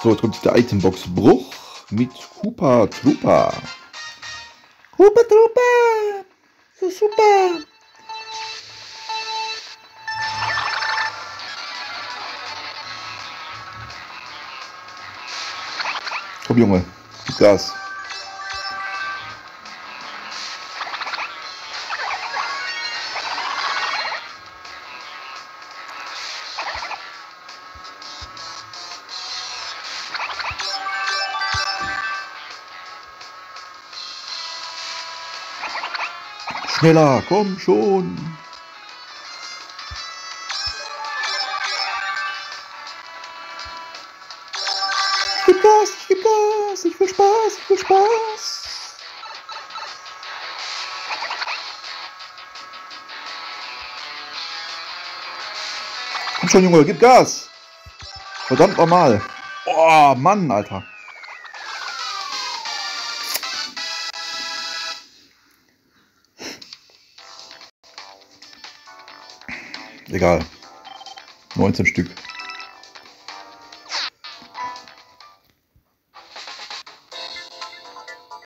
So, jetzt kommt der Itembox Bruch mit Koopa Troopa. Koopa Troopa! So super! Komm Junge, gib Gas. Schneller, komm schon! Ich geb Gas, ich will Spaß, ich will Spaß! Komm schon, Junge, gib Gas! Verdammt normal! Oh, Mann, Alter! Egal. 19 Stück.